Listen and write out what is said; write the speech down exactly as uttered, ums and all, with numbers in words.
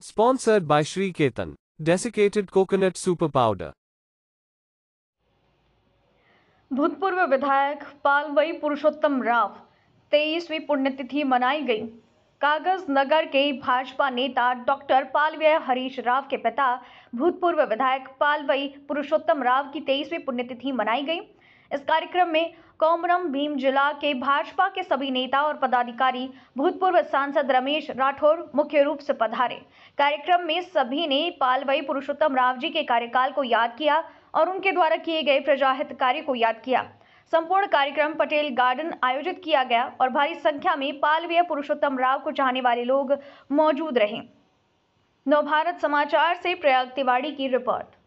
Sponsored by Shri Ketan. Desiccated coconut super powder. भूतपूर्व विधायक पालवई पुरुषोत्तम राव तेईसवीं पुण्यतिथि मनाई गई। कागज नगर के भाजपा नेता डॉक्टर पालवई हरीश राव के पिता भूतपूर्व विधायक पालवई पुरुषोत्तम राव की तेईसवीं पुण्यतिथि मनाई गई। इस कार्यक्रम में कोमरम भीम जिला के भाजपा के सभी नेता और पदाधिकारी, भूतपूर्व सांसद रमेश राठौर मुख्य रूप से पधारे। कार्यक्रम में सभी ने पालवई पुरुषोत्तम राव जी के कार्यकाल को याद किया और उनके द्वारा किए गए प्रजाहित कार्य को याद किया। संपूर्ण कार्यक्रम पटेल गार्डन आयोजित किया गया और भारी संख्या में पालवई पुरुषोत्तम राव को चाहने वाले लोग मौजूद रहे। नवभारत समाचार से प्रयाग तिवारी की रिपोर्ट।